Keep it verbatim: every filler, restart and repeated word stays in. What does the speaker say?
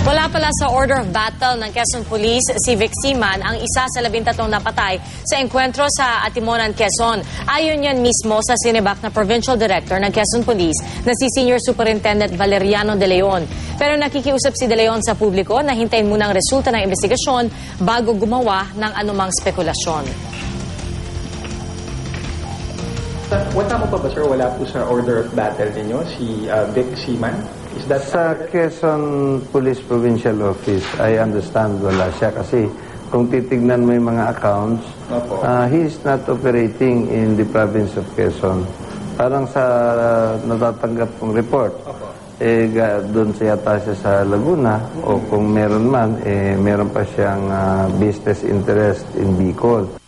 Wala pala sa order of battle ng Quezon Police si Vic Seaman, ang isa sa labintatlong napatay sa enkwentro sa Atimonan, Quezon. Ayon yan mismo sa sinibak na Provincial Director ng Quezon Police na si Senior Superintendent Valeriano De Leon. Pero nakikiusap si De Leon sa publiko na hintayin muna ang resulta ng investigasyon bago gumawa ng anumang spekulasyon. Wala mo pa ba, sir? Wala po sa order of battle ninyo si uh, Vic Seaman? Is that sa Quezon Police Provincial Office, I understand wala siya kasi kung titignan mo yung mga accounts, uh, he is not operating in the province of Quezon. Parang sa uh, natatanggap kong report, Opo. eh, doon siya yata siya sa Laguna, mm-hmm. o kung meron man, eh, meron pa siyang uh, business interest in Bicol.